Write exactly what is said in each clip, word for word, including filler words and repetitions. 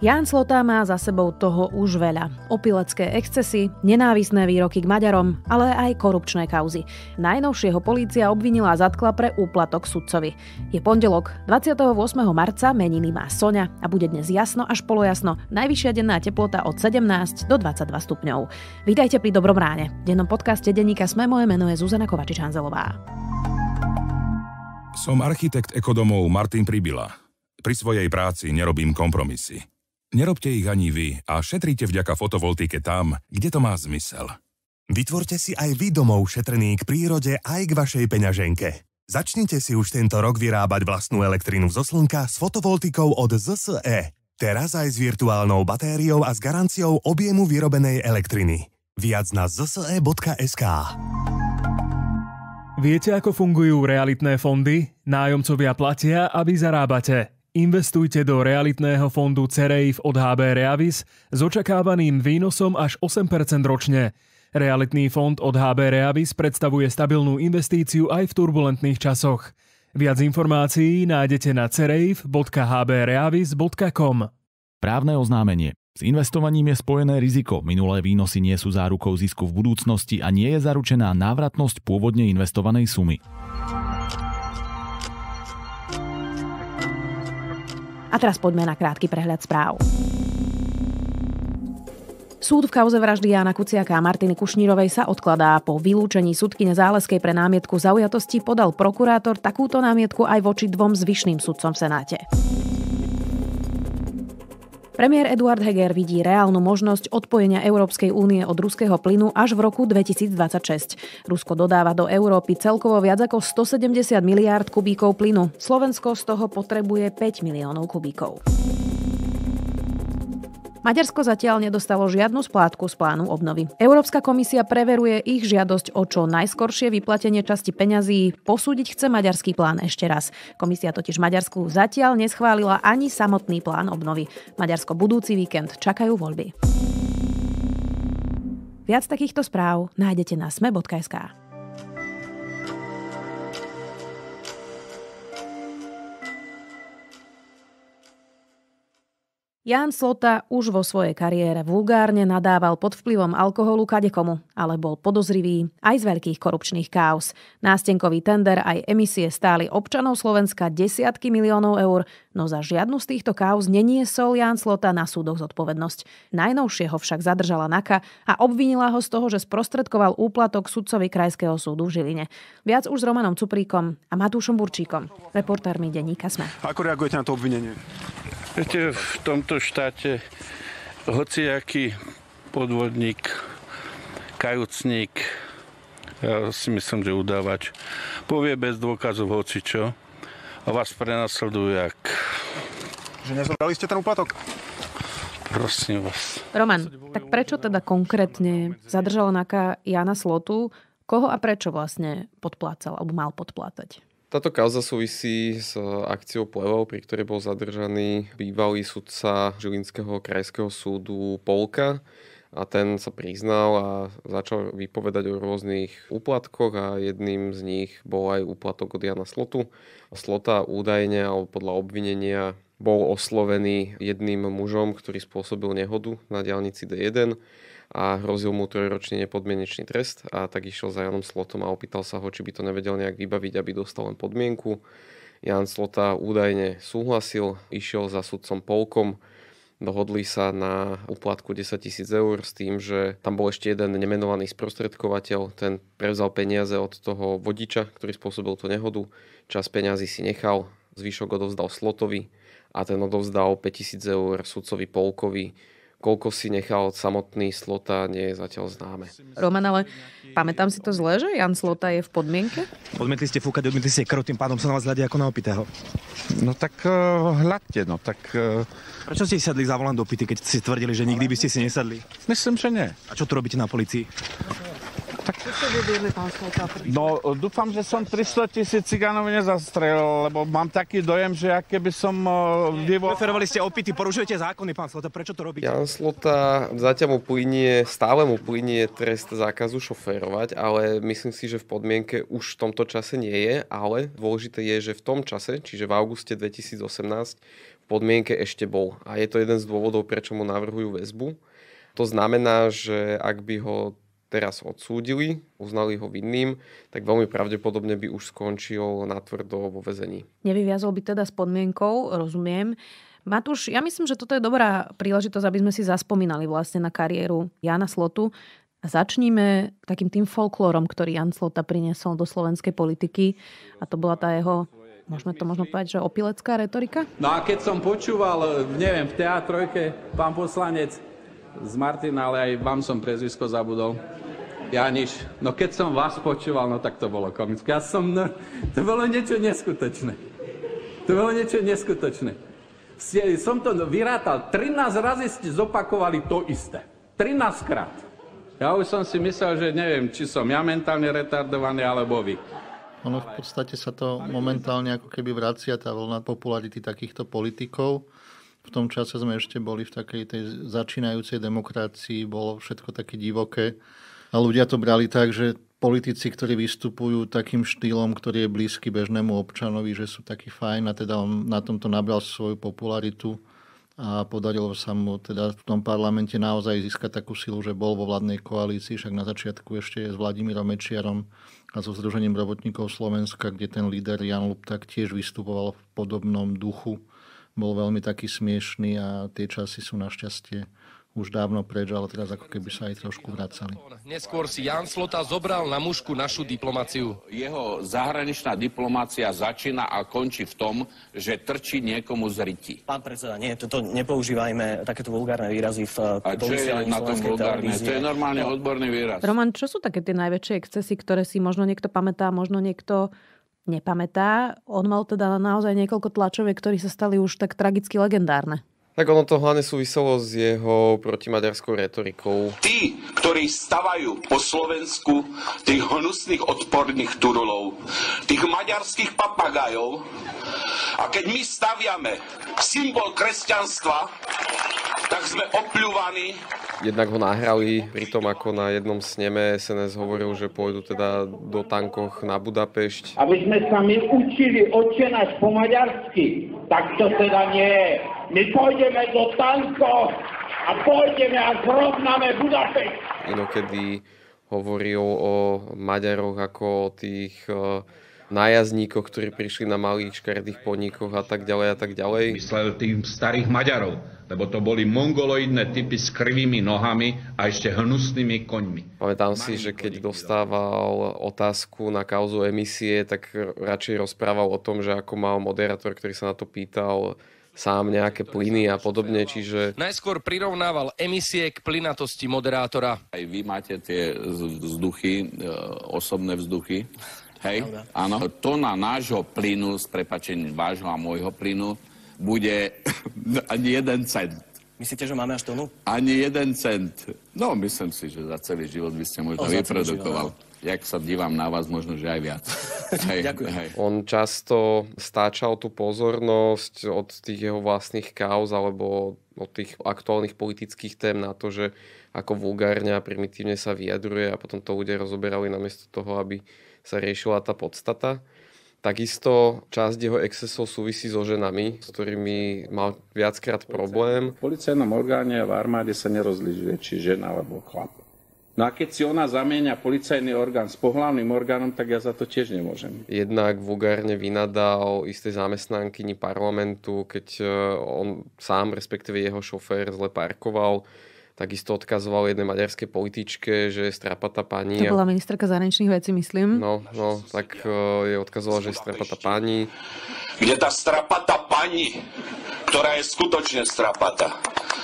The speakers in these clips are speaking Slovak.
Ján Slota má za sebou toho už veľa. Opilecké excesy, nenávisné výroky k Maďarom, ale aj korupčné kauzy. Najnovšieho polícia obvinila a zatkla pre úplatok sudcovi. Je pondelok, dvadsiateho ôsmeho marca, meniny má Soňa a bude dnes jasno až polojasno. Najvyššia denná teplota od sedemnásť do dvadsaťdva stupňov. Vítajte pri Dobrom ráne. V dennom podcaste denníka Sme, moje meno je Zuzana Kovačič-Hanzelová. Som architekt ekodomov Martin Pribyla. Pri svojej práci nerobím kompromisy. Nerobte ich ani vy a šetrite vďaka fotovoltike tam, kde to má zmysel. Vytvorte si aj vy domov šetrný k prírode aj k vašej peňaženke. Začnite si už tento rok vyrábať vlastnú elektrínu zo slnka s fotovoltikou od zet es é. Teraz aj s virtuálnou batériou a s garanciou objemu vyrobenej elektriny. Viac na zet es é bodka es ká. Viete, ako fungujú realitné fondy? Nájomcovia platia a vy zarábate. Investujte do realitného fondu Cereif od há bé Reavis s očakávaným výnosom až osem percent ročne. Realitný fond od há bé Reavis predstavuje stabilnú investíciu aj v turbulentných časoch. Viac informácií nájdete na cereif bodka há bé reavis bodka com. Právne oznámenie. S investovaním je spojené riziko. Minulé výnosy nie sú zárukou zisku v budúcnosti a nie je zaručená návratnosť pôvodne investovanej sumy. A teraz poďme na krátky prehľad správ. Súd v kauze vraždy Jána Kuciaka a Martiny Kušnírovej sa odkladá. Po vylúčení sudkyne Záleskej pre námietku zaujatosti podal prokurátor takúto námietku aj voči dvom zvyšným sudcom v Senáte. Premiér Eduard Heger vidí reálnu možnosť odpojenia Európskej únie od ruského plynu až v roku dvetisícdvadsaťšesť. Rusko dodáva do Európy celkovo viac ako stosedemdesiat miliárd kubíkov plynu. Slovensko z toho potrebuje päť miliónov kubíkov. Maďarsko zatiaľ nedostalo žiadnu splátku z plánu obnovy. Európska komisia preveruje ich žiadosť o čo najskoršie vyplatenie časti peňazí. Posúdiť chce maďarský plán ešte raz. Komisia totiž Maďarsku zatiaľ neschválila ani samotný plán obnovy. Maďarsko budúci víkend čakajú voľby. Viac takýchto správ nájdete na sme bodka es ká. Ján Slota už vo svojej kariére vulgárne nadával pod vplyvom alkoholu kadekomu, ale bol podozrivý aj z veľkých korupčných káuz. Nástenkový tender aj emisie stáli občanov Slovenska desiatky miliónov eur, no za žiadnu z týchto káuz neniesol Ján Slota na súdoch zodpovednosť. Najnovšieho však zadržala NAKA a obvinila ho z toho, že sprostredkoval úplatok sudcovi Krajského súdu v Žiline. Viac už s Romanom Cupríkom a Matúšom Burčíkom, reportérmi denníka Sme. Ako reagujete na to obvinenie? Viete, v tomto štáte hociaký podvodník, kajúcník, ja si myslím, že udávač, povie bez dôkazov hocičo a vás prenasledujú jak... Že nezobrali ste ten úplatok? Prosím vás. Roman, tak prečo teda konkrétne zadržala NAKA Jána Slotu? Koho a prečo vlastne podplácal alebo mal podplácať? Táto kauza súvisí s akciou Plevov, pri ktorej bol zadržaný bývalý sudca Žilinského krajského súdu Polka a ten sa priznal a začal vypovedať o rôznych úplatkoch a jedným z nich bol aj úplatok od Jána Slotu. Slota údajne, alebo podľa obvinenia, bol oslovený jedným mužom, ktorý spôsobil nehodu na diaľnici dé jeden a hrozil mu trojročný nepodmienečný trest a tak išiel za Jánom Slotom a opýtal sa ho, či by to nevedel nejak vybaviť, aby dostal len podmienku. Ján Slota údajne súhlasil, išiel za sudcom Polkom, dohodli sa na úplatku desaťtisíc eur s tým, že tam bol ešte jeden nemenovaný sprostredkovateľ, ten prevzal peniaze od toho vodiča, ktorý spôsobil tú nehodu, časť peňazí si nechal, zvyšok odovzdal Slotovi a ten odovzdal päťtisíc eur sudcovi Polkovi. Koľko si nechal samotný Slota, nie je zatiaľ známe. Roman, ale pamätám si to zle, že Ján Slota je v podmienke? Odmietli ste fúkať, odmietli ste krv, tým pádom sa na vás hľadí ako na opitého. No tak uh, hľadte, no tak... Uh... Prečo ste sadli za volant do pity, keď ste tvrdili, že nikdy by ste si nesadli? Myslím, že nie. A čo tu robíte na policii? Tak... No, dúfam, že som tristotisíc cigánov nezastrelil, lebo mám taký dojem, že aké by som uh, vyvol... Preferovali ste opity, porušujete zákony, pán Slota, prečo to robíte? Ján Slota, zatiaľ mu plynie, stále mu plynie trest zákazu šoférovať, ale myslím si, že v podmienke už v tomto čase nie je, ale dôležité je, že v tom čase, čiže v auguste dvetisícosemnásť, v podmienke ešte bol. A je to jeden z dôvodov, prečo mu navrhujú väzbu. To znamená, že ak by ho teraz odsúdili, uznali ho vinným, tak veľmi pravdepodobne by už skončil natvrdo vo väzení. Nevyviazol by teda s podmienkou, rozumiem. Matúš, ja myslím, že toto je dobrá príležitosť, aby sme si zaspomínali vlastne na kariéru Jána Slotu. A začníme takým tým folklórom, ktorý Ján Slota priniesol do slovenskej politiky. A to bola tá jeho, môžeme to možno povedať, že opilecká retorika? No a keď som počúval, neviem, v teatrojke, pán poslanec z Martina, ale aj vám som prezvisko zabudol. Janiš, no keď som vás počúval, no tak to bolo komické. Ja som, no, to bolo niečo neskutočné. To bolo niečo neskutočné. Som to vyrátal, trinásť razy ste zopakovali to isté. trinásť krát. Ja už som si myslel, že neviem, či som ja mentálne retardovaný, alebo vy. Ono v podstate sa to momentálne ako keby vracia tá vlna popularity takýchto politikov. V tom čase sme ešte boli v takej tej začínajúcej demokracii, bolo všetko také divoké. A ľudia to brali tak, že politici, ktorí vystupujú takým štýlom, ktorý je blízky bežnému občanovi, že sú takí fajn a teda on na tomto nabral svoju popularitu. A podarilo sa mu teda v tom parlamente naozaj získať takú silu, že bol vo vládnej koalícii, však na začiatku ešte s Vladimírom Mečiarom a so Združením robotníkov Slovenska, kde ten líder Jan Lupták tiež vystupoval v podobnom duchu. Bol veľmi taký smiešný a tie časy sú našťastie už dávno preč, ale teraz ako keby sa aj trošku vracali. Neskôr si Ján Slota zobral na mušku našu diplomáciu. Jeho zahraničná diplomácia začína a končí v tom, že trčí niekomu z ryti. Pán predseda, nie, toto nepoužívajme takéto vulgárne výrazy v A čo je na tom vulgárne? To je normálne odborný výraz. Roman, čo sú také tie najväčšie excesy, ktoré si možno niekto pamätá, možno niekto nepamätá? On mal teda naozaj niekoľko tlačoviek, ktorí sa stali už tak tragicky legendárne. Tak ono to hlavne súviselo s jeho protimaďarskou retorikou. Tí, ktorí stavajú po Slovensku tých hnusných odporných turulov, tých maďarských papagajov, a keď my staviame symbol kresťanstva, tak sme opľúvaní. Jednak ho nahrali pri tom, ako na jednom sneme es en es hovoril, že pôjdu teda do tankoch na Budapešť. Aby sme sa my učili Otčenáš po maďarsky, tak to teda nie je. My pôjdeme do tankov a pôjdeme a zrovnáme Budapešť. Inokedy hovoril o Maďaroch ako o tých uh, nájazdníkoch, ktorí prišli na malých škaredých podnikoch a tak ďalej a tak ďalej. Myslel tým starých Maďarov, lebo to boli mongoloidné typy s krivými nohami a ešte hnusnými koňmi. Pamätám si, že keď dostával otázku na kauzu emisie, tak radšej rozprával o tom, že ako mal moderátor, ktorý sa na to pýtal, sám nejaké plyny a podobne, čiže... Najskôr prirovnával emisie k plynatosti moderátora. Aj vy máte tie vzduchy, osobné vzduchy. Hej, áno. Tona nášho plynu, s prepáčením vášho a môjho plynu, bude ani jeden cent. Myslíte, že máme až tonu? Ani jeden cent. No, myslím si, že za celý život by ste možno vyprodukoval. Jak sa dívam na vás, možno, že aj viac. Hej, Ďakujem. hej. On často stáčal tú pozornosť od tých jeho vlastných kauz alebo od tých aktuálnych politických tém na to, že ako vulgárne a primitívne sa vyjadruje a potom to ľudia rozoberali namiesto toho, aby sa riešila tá podstata. Takisto časť jeho excesov súvisí so ženami, s ktorými mal viackrát problém. V policajnom orgáne a v armáde sa nerozlišuje, či žena alebo chlap. No a keď si ona zamieňa policajný orgán s pohlavným orgánom, tak ja za to tiež nemôžem. Jednak vulgárne vynadal istej zamestnankyni parlamentu, keď on sám, respektíve jeho šofér, zle parkoval. Takisto odkazoval jednej maďarskej političke, že je strapatá pani. To bola ministerka zahraničných vecí, myslím. No, no, tak uh, je odkazoval, že je strapatá pani. Kde tá strapatá pani, ktorá je skutočne strapatá,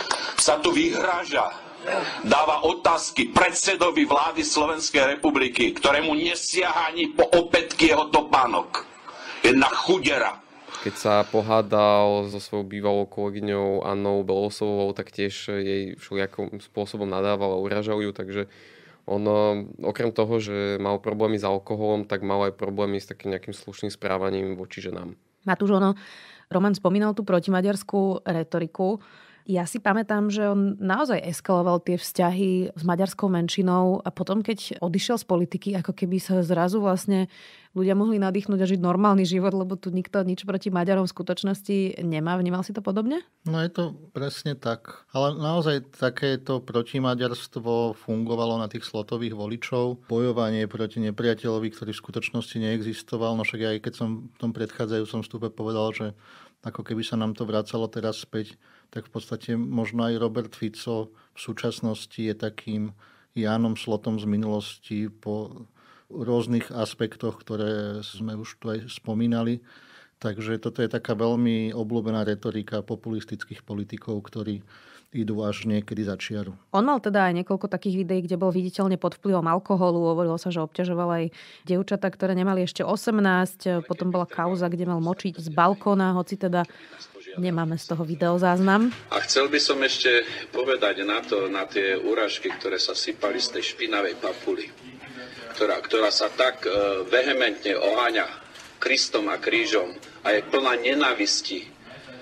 sa tu vyhráža, dáva otázky predsedovi vlády Slovenskej republiky, ktorému nesiaha ani po opätky jeho topánok. Jedna chudera. Keď sa pohádal so svojou bývalou kolegyňou Annou Belosovou, tak tiež jej všelijakým spôsobom nadával a uražal ju, takže on okrem toho, že mal problémy s alkoholom, tak mal aj problémy s takým nejakým slušným správaním voči ženám. Matúš, ono, Roman spomínal tú protimaďarskú retoriku. Ja si pamätám, že on naozaj eskaloval tie vzťahy s maďarskou menšinou a potom, keď odišiel z politiky, ako keby sa zrazu vlastne ľudia mohli nadýchnúť a žiť normálny život, lebo tu nikto nič proti Maďarom v skutočnosti nemá. Vnímal si to podobne? No je to presne tak. Ale naozaj takéto protimaďarstvo fungovalo na tých slotových voličov. Bojovanie proti nepriateľovi, ktorý v skutočnosti neexistoval. No však aj keď som v tom predchádzajúcom vstupe povedal, že ako keby sa nám to vracalo teraz späť, tak v podstate možno aj Robert Fico v súčasnosti je takým Jánom Slotom z minulosti po rôznych aspektoch, ktoré sme už tu aj spomínali. Takže toto je taká veľmi obľúbená retorika populistických politikov, ktorí idú až niekedy za čiaru. On mal teda aj niekoľko takých videí, kde bol viditeľne pod vplyvom alkoholu. Hovorilo sa, že obťažoval aj dievčatá, ktoré nemali ešte osemnásť. Potom bola kauza, kde mal močiť z balkóna, hoci teda nemáme z toho videozáznam. A chcel by som ešte povedať na to, na tie úražky, ktoré sa sypali z tej špinavej papuly, ktorá, ktorá sa tak uh, vehementne oháňa Kristom a krížom a je plná nenávisti.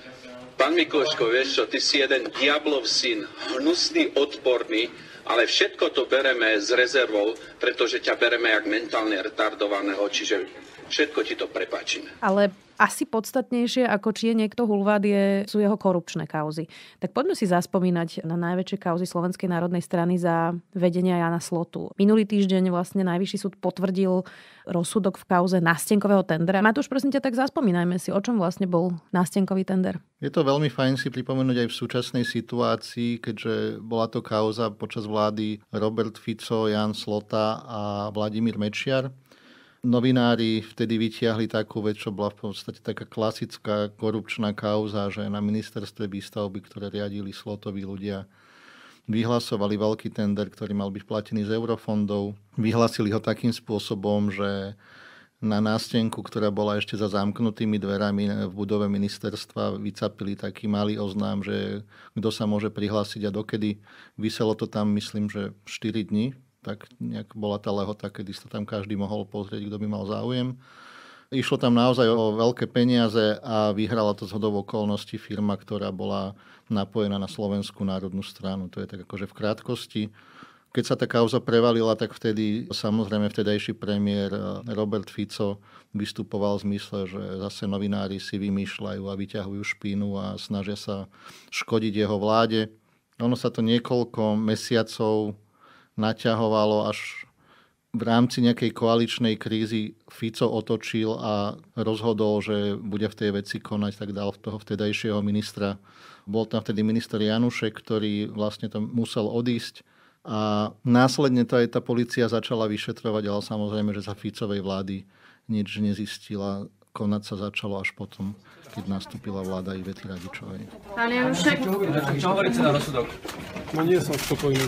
Pán Mikloško, vieš čo, ty si jeden diablov syn, hnusný, odporný, ale všetko to bereme s rezervou, pretože ťa bereme jak mentálne retardovaného, čiže všetko ti to prepáčime. Ale asi podstatnejšie, ako či je niekto hulvát, je, sú jeho korupčné kauzy. Tak poďme si zaspomínať na najväčšie kauzy Slovenskej národnej strany za vedenia Jána Slotu. Minulý týždeň vlastne Najvyšší súd potvrdil rozsudok v kauze nástenkového tendera. Matúš, prosím ťa, tak zaspomínajme si, o čom vlastne bol nástenkový tender. Je to veľmi fajn si pripomenúť aj v súčasnej situácii, keďže bola to kauza počas vlády Robert Fico, Ján Slota a Vladimír Mečiar. Novinári vtedy vytiahli takú vec, čo bola v podstate taká klasická korupčná kauza, že na ministerstve výstavby, ktoré riadili Slotoví ľudia, vyhlasovali veľký tender, ktorý mal byť platený z eurofondov. Vyhlasili ho takým spôsobom, že na nástenku, ktorá bola ešte za zamknutými dverami v budove ministerstva, vycapili taký malý oznám, že kto sa môže prihlásiť a dokedy. Viselo to tam, myslím, že štyri dni. Tak nejak bola tá lehota, kedy sa tam každý mohol pozrieť, kto by mal záujem. Išlo tam naozaj o veľké peniaze a vyhrala to zhodou okolností firma, ktorá bola napojená na Slovenskú národnú stranu. To je tak akože v krátkosti. Keď sa tá kauza prevalila, tak vtedy samozrejme vtedajší premiér Robert Fico vystupoval v zmysle, že zase novinári si vymýšľajú a vyťahujú špínu a snažia sa škodiť jeho vláde. Ono sa to niekoľko mesiacov naťahovalo, až v rámci nejakej koaličnej krízy Fico otočil a rozhodol, že bude v tej veci konať, tak dal toho vtedajšieho ministra. Bol tam vtedy minister Janušek, ktorý vlastne tam musel odísť a následne to aj tá polícia začala vyšetrovať, ale samozrejme, že za Ficovej vlády nič nezistila. Konať sa začalo až potom, keď nastúpila vláda Ivety Radičovej. Pán Janušek. Čo hovoríte na rozsudok? No nie som spokojný.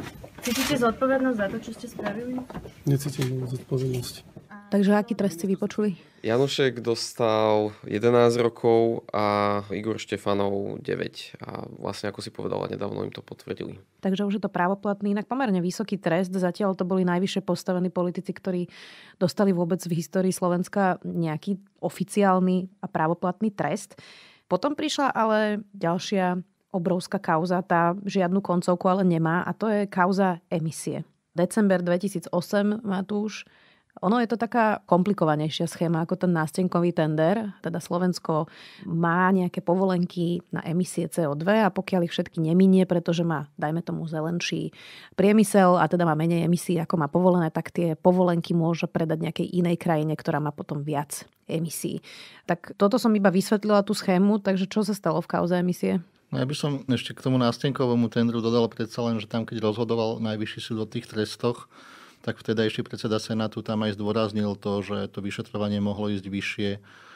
Cítite zodpovednosť za to, čo ste spravili? Necítim zodpovednosť. Takže aký trest si vypočuli? Janušek dostal jedenásť rokov a Igor Štefanov deväť. A vlastne, ako si povedala, nedávno im to potvrdili. Takže už je to právoplatný, inak pomerne vysoký trest. Zatiaľ to boli najvyššie postavení politici, ktorí dostali vôbec v histórii Slovenska nejaký oficiálny a právoplatný trest. Potom prišla ale ďalšia obrovská kauza, tá žiadnu koncovku ale nemá a to je kauza emisie. December dvetisícosem, Matúš, ono je to taká komplikovanejšia schéma ako ten nástenkový tender. Teda Slovensko má nejaké povolenky na emisie cé ó dva a pokiaľ ich všetky neminie, pretože má, dajme tomu, zelenší priemysel a teda má menej emisí, ako má povolené, tak tie povolenky môže predať nejakej inej krajine, ktorá má potom viac emisí. Tak toto som iba vysvetlila tú schému, takže čo sa stalo v kauze emisie? No ja by som ešte k tomu nástenkovému tendru dodal predsa len, že tam, keď rozhodoval Najvyšší súd o tých trestoch, tak vtedajší predseda Senátu tam aj zdôraznil to, že to vyšetrovanie mohlo ísť vyššie,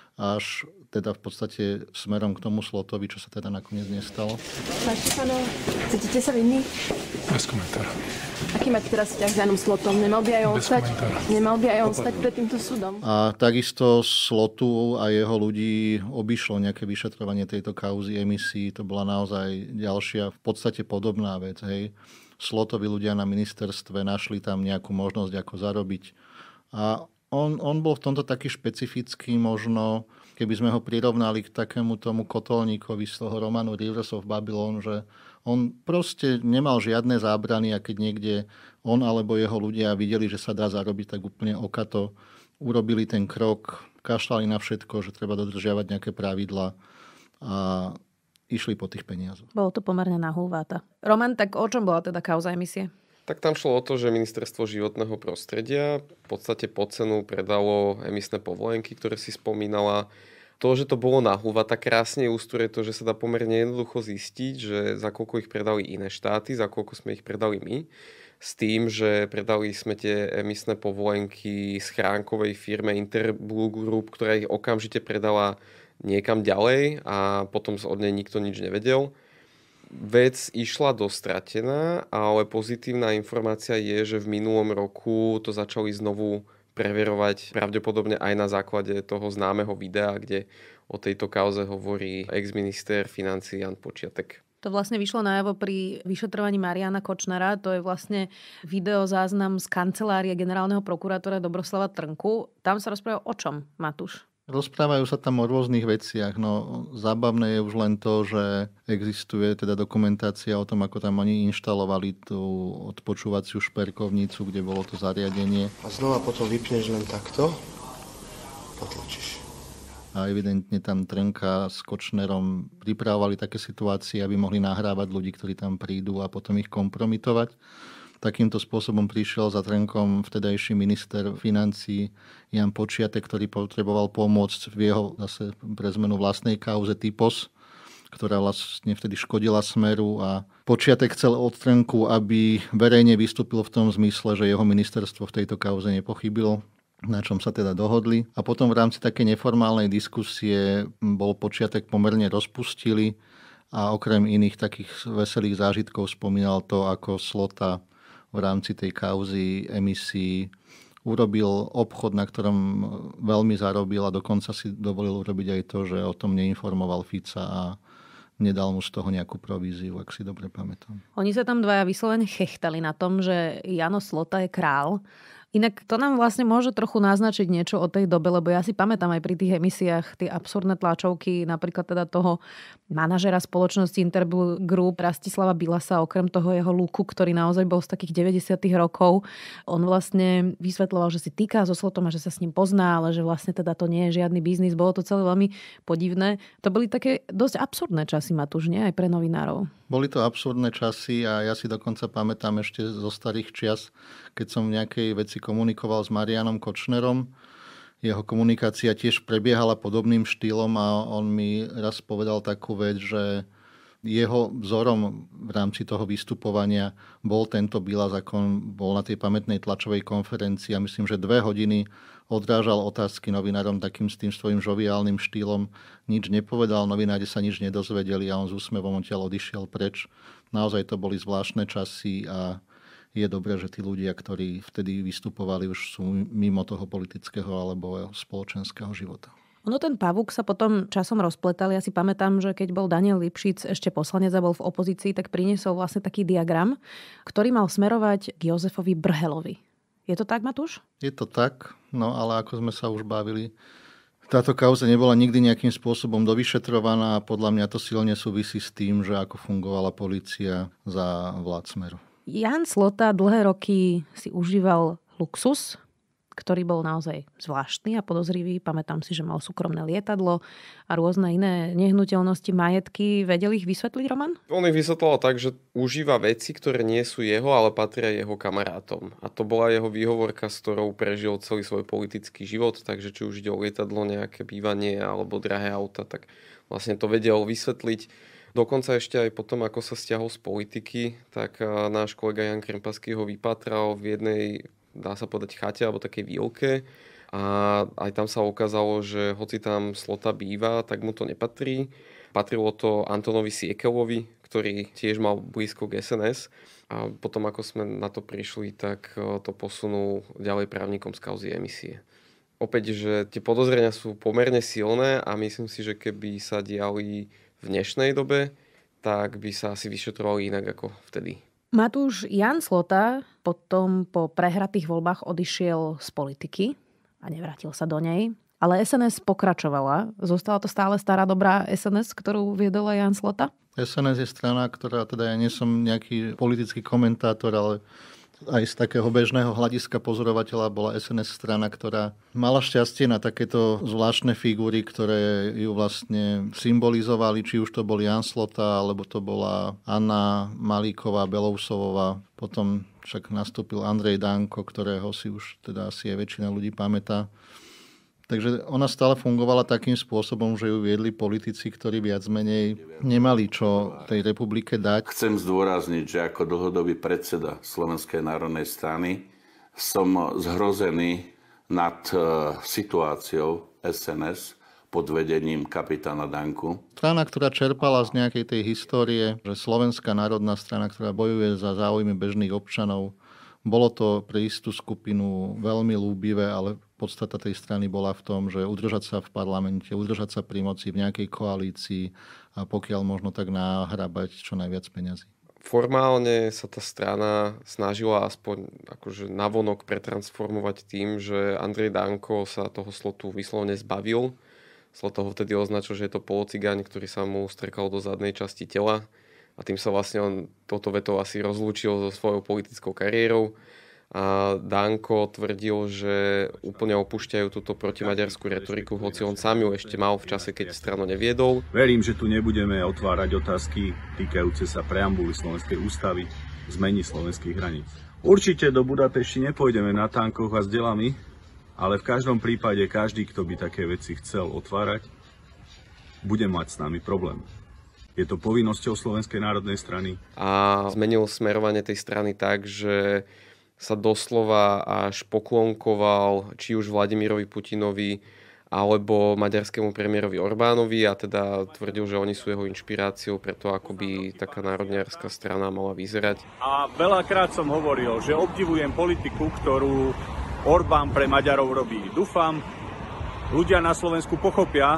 až teda v podstate smerom k tomu Slotovi, čo sa teda nakoniec nestalo. Pán Štefanov, cítite sa vinný? Bez komentára. Aký máte teraz vzťah s Jánom Slotom? Nemal by aj on stať, nemal by aj on stať pred týmto súdom? A takisto Slotu a jeho ľudí obišlo nejaké vyšetrovanie tejto kauzy emisí. To bola naozaj ďalšia, v podstate podobná vec, hej. Slotoví ľudia na ministerstve našli tam nejakú možnosť, ako zarobiť. A On, on bol v tomto taký špecifický, možno keby sme ho prirovnali k takému tomu kotolníkovi z toho románu Rivers of Babylon, že on proste nemal žiadne zábrany a keď niekde on alebo jeho ľudia videli, že sa dá zarobiť, tak úplne okato urobili ten krok, kašľali na všetko, že treba dodržiavať nejaké pravidlá a išli po tých peniazoch. Bolo to pomerne nahúváta. Roman, tak o čom bola teda kauza emisie? Tak tam šlo o to, že Ministerstvo životného prostredia v podstate pod cenu predalo emisné povolenky, ktoré si spomínala. To, že to bolo nahúvata, krásne ilustruje to, že sa dá pomerne jednoducho zistiť, že za koľko ich predali iné štáty, za koľko sme ich predali my. S tým, že predali sme tie emisné povolenky schránkovej firme Interblue Group, ktorá ich okamžite predala niekam ďalej a potom od nej nikto nič nevedel. Vec išla dostratená, ale pozitívna informácia je, že v minulom roku to začali znovu preverovať pravdepodobne aj na základe toho známeho videa, kde o tejto kauze hovorí ex-minister financií Ján Počiatek. To vlastne vyšlo najavo pri vyšetrovaní Mariana Kočnera. To je vlastne videozáznam z kancelárie generálneho prokurátora Dobroslava Trnku. Tam sa rozpráva o čom, Matúš? Rozprávajú sa tam o rôznych veciach. No, zábavné je už len to, že existuje teda dokumentácia o tom, ako tam oni inštalovali tú odpočúvaciu šperkovnicu, kde bolo to zariadenie. A znova potom vypneš len takto, potlačíš. A evidentne tam Trnka s Kočnerom pripravovali také situácie, aby mohli nahrávať ľudí, ktorí tam prídu a potom ich kompromitovať. Takýmto spôsobom prišiel za Trnkom vtedajší minister financií Ján Počiatek, ktorý potreboval pomôcť v jeho zase pre zmenu vlastnej kauze Typos, ktorá vlastne vtedy škodila Smeru a Počiatek chcel od Trnku, aby verejne vystúpil v tom zmysle, že jeho ministerstvo v tejto kauze nepochybilo, na čom sa teda dohodli. A potom v rámci takej neformálnej diskusie bol Počiatek pomerne rozpustili a okrem iných takých veselých zážitkov spomínal to, ako Slota v rámci tej kauzy emisí urobil obchod, na ktorom veľmi zarobil a dokonca si dovolil urobiť aj to, že o tom neinformoval Fica a nedal mu z toho nejakú províziu, ak si dobre pamätám. Oni sa tam dvaja vyslovene chechtali na tom, že Jano Slota je král. Inak to nám vlastne môže trochu naznačiť niečo o tej dobe, lebo ja si pamätám aj pri tých emisiách tie absurdné tlačovky, napríklad teda toho manažera spoločnosti Interblue Group Rastislava Bilasa, okrem toho jeho lúku, ktorý naozaj bol z takých deväťdesiatych rokov. On vlastne vysvetľoval, že si týka so Slotom a že sa s ním pozná, ale že vlastne teda to nie je žiadny biznis. Bolo to celé veľmi podivné. To boli také dosť absurdné časy, Matúš, nie? Aj pre novinárov. Boli to absurdné časy a ja si dokonca pamätám ešte zo starých čias, keď som v nejakej veci komunikoval s Marianom Kočnerom. Jeho komunikácia tiež prebiehala podobným štýlom a on mi raz povedal takú vec, že jeho vzorom v rámci toho vystupovania bol tento Bilas, ako on bol na tej pamätnej tlačovej konferencii a myslím, že dve hodiny odrážal otázky novinárom takým s tým svojím žoviálnym štýlom. Nič nepovedal, novinári sa nič nedozvedeli a on s úsmevom odtiaľ odišiel preč. Naozaj to boli zvláštne časy a je dobré, že tí ľudia, ktorí vtedy vystupovali, už sú mimo toho politického alebo spoločenského života. Ono ten pavúk sa potom časom rozpletal. Ja si pamätám, že keď bol Daniel Lipšic ešte poslanec a bol v opozícii, tak priniesol vlastne taký diagram, ktorý mal smerovať k Jozefovi Brhelovi. Je to tak, Matúš? Je to tak, no ale ako sme sa už bavili, táto kauza nebola nikdy nejakým spôsobom dovyšetrovaná a podľa mňa to silne súvisí s tým, že ako fungovala polícia za vlád Smeru. Ján Slota dlhé roky si užíval luxus, ktorý bol naozaj zvláštny a podozrivý. Pamätám si, že mal súkromné lietadlo a rôzne iné nehnuteľnosti, majetky. Vedel ich vysvetliť, Roman? On ich vysvetloval tak, že užíva veci, ktoré nie sú jeho, ale patria jeho kamarátom. A to bola jeho výhovorka, s ktorou prežil celý svoj politický život. Takže či už ide o lietadlo, nejaké bývanie alebo drahé auta, tak vlastne to vedel vysvetliť. Dokonca ešte aj potom, ako sa stiahol z politiky, tak náš kolega Jan Krempaský ho vypátral v jednej, dá sa povedať, chate alebo takej výlke. A aj tam sa ukázalo, že hoci tam Slota býva, tak mu to nepatrí. Patrilo to Antonovi Siekelovi, ktorý tiež mal blízko k es en es. A potom, ako sme na to prišli, tak to posunul ďalej právnikom z kauzy emisie. Opäť, že tie podozrenia sú pomerne silné a myslím si, že keby sa diali v dnešnej dobe, tak by sa asi vyšetrovali inak ako vtedy. Matúš, Ján Slota potom po prehratých voľbách odišiel z politiky a nevrátil sa do nej. Ale es en es pokračovala. Zostala to stále stará dobrá es en es, ktorú viedol aj Ján Slota? es en es je strana, ktorá, teda ja nie som nejaký politický komentátor, ale aj z takého bežného hľadiska pozorovateľa bola es en es strana, ktorá mala šťastie na takéto zvláštne figúry, ktoré ju vlastne symbolizovali, či už to bol Ján Slota, alebo to bola Anna Malíková, Belousovová. Potom však nastúpil Andrej Danko, ktorého si už teda asi aj väčšina ľudí pamätá. Takže ona stále fungovala takým spôsobom, že ju viedli politici, ktorí viac menej nemali čo tej republike dať. Chcem zdôrazniť, že ako dlhodobý predseda Slovenskej národnej strany som zhrozený nad situáciou es en es pod vedením kapitána Danku. Strana, ktorá čerpala z nejakej tej histórie, že Slovenská národná strana, ktorá bojuje za záujmy bežných občanov, bolo to pre istú skupinu veľmi ľúbivé, ale podstata tej strany bola v tom, že udržať sa v parlamente, udržať sa pri moci v nejakej koalícii a pokiaľ možno tak nahrabať čo najviac peňazí. Formálne sa tá strana snažila aspoň akože navonok pretransformovať tým, že Andrej Danko sa toho Slotu vyslovene zbavil. Slot ho vtedy označil, že je to polocigáň, ktorý sa mu strkal do zadnej časti tela. A tým sa vlastne on toto vetou asi rozlúčil so svojou politickou kariérou. A Danko tvrdil, že úplne opúšťajú túto protimaďarskú retoriku, hoci on sám ju ešte mal v čase, keď stranu neviedol. Verím, že tu nebudeme otvárať otázky týkajúce sa preambuly Slovenskej ústavy, zmeny slovenských hraníc. Určite do Budapešti nepôjdeme na tankoch a s delami, ale v každom prípade každý, kto by také veci chcel otvárať, bude mať s nami problém. Je to povinnosťou Slovenskej národnej strany. A zmenil smerovanie tej strany tak, že sa doslova až poklonkoval či už Vladimirovi Putinovi alebo maďarskému premiérovi Orbánovi a teda tvrdil, že oni sú jeho inšpiráciou pre to, ako by taká národniarska strana mala vyzerať. A veľakrát som hovoril, že obdivujem politiku, ktorú Orbán pre Maďarov robí. Dúfam, ľudia na Slovensku pochopia,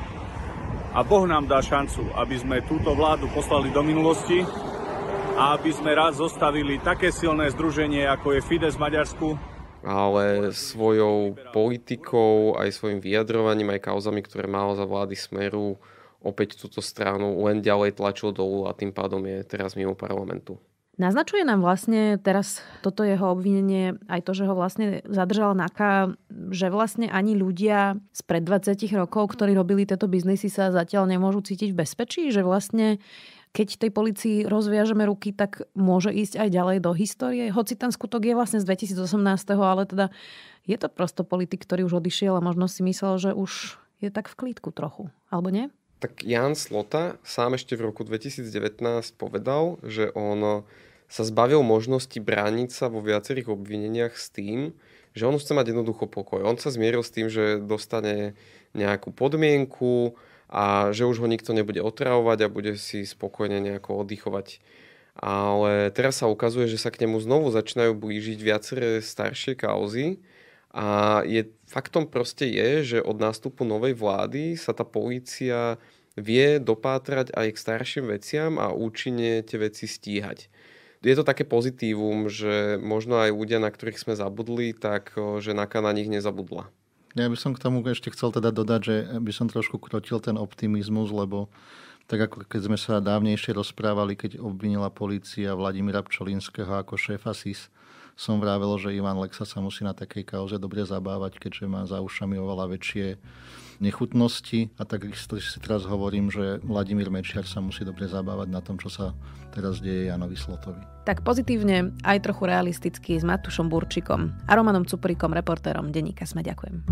a Boh nám dá šancu, aby sme túto vládu poslali do minulosti a aby sme raz zostavili také silné združenie, ako je Fides v Maďarsku. Ale svojou politikou, aj svojim vyjadrovaním, aj kauzami, ktoré mal za vlády Smeru, opäť túto stranu len ďalej tlačil dolu a tým pádom je teraz mimo parlamentu. Naznačuje nám vlastne teraz toto jeho obvinenie aj to, že ho vlastne zadržala NAKA, že vlastne ani ľudia spred dvadsať rokov, ktorí robili tieto biznisy, sa zatiaľ nemôžu cítiť v bezpečí, že vlastne keď tej polícii rozviažeme ruky, tak môže ísť aj ďalej do histórie. Hoci ten skutok je vlastne z dvetisícosemnásť, ale teda je to prosto politik, ktorý už odišiel a možno si myslel, že už je tak v klídku trochu. Alebo nie? Tak Ján Slota sám ešte v roku dvetisícdevätnásť povedal, že on sa zbavil možnosti brániť sa vo viacerých obvineniach s tým, že on chce mať jednoducho pokoj. On sa zmieril s tým, že dostane nejakú podmienku a že už ho nikto nebude otravovať a bude si spokojne nejako oddychovať. Ale teraz sa ukazuje, že sa k nemu znovu začínajú blížiť viaceré staršie kauzy a je, faktom proste je, že od nástupu novej vlády sa tá polícia vie dopátrať aj k starším veciam a účinne tie veci stíhať. Je to také pozitívum, že možno aj ľudia, na ktorých sme zabudli, tak že NAKA na nich nezabudla. Ja by som k tomu ešte chcel teda dodať, že by som trošku krotil ten optimizmus, lebo tak ako keď sme sa dávnejšie rozprávali, keď obvinila polícia Vladimíra Pčolinského ako šéfa es í es, som vravel, že Ivan Lexa sa musí na takej kauze dobre zabávať, keďže má za ušami oveľa väčšie nechutnosti. A takisto si teraz hovorím, že Vladimír Mečiar sa musí dobre zabávať na tom, čo sa teraz deje Jánovi Slotovi. Tak pozitívne, aj trochu realisticky s Matúšom Burčikom a Romanom Cuprikom, reportérom denníka SME. Ďakujem.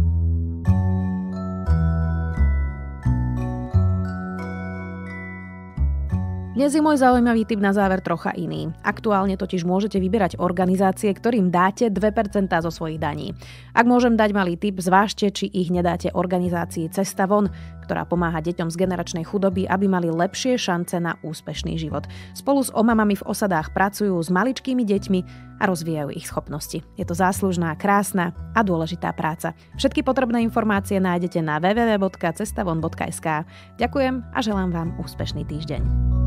Dnes je môj zaujímavý tip na záver trocha iný. Aktuálne totiž môžete vyberať organizácie, ktorým dáte dve percentá zo svojich daní. Ak môžem dať malý tip, zvážte, či ich nedáte organizácii Cesta von, ktorá pomáha deťom z generačnej chudoby, aby mali lepšie šance na úspešný život. Spolu s omamami v osadách pracujú s maličkými deťmi a rozvíjajú ich schopnosti. Je to záslužná, krásna a dôležitá práca. Všetky potrebné informácie nájdete na w w w bodka cestavon bodka es ka. Ďakujem a želám vám úspešný týždeň.